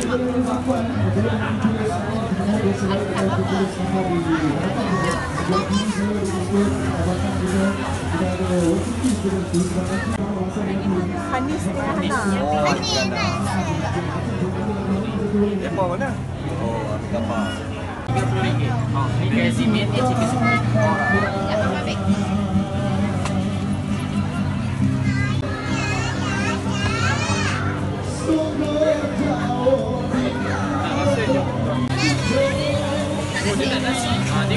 Hanis dengan Hana. Apa mana? Oh, apa? RM30. Oh, ni KFC meat, ni chicken supreme. Apa babek? Oh, dia tak nasi. Dia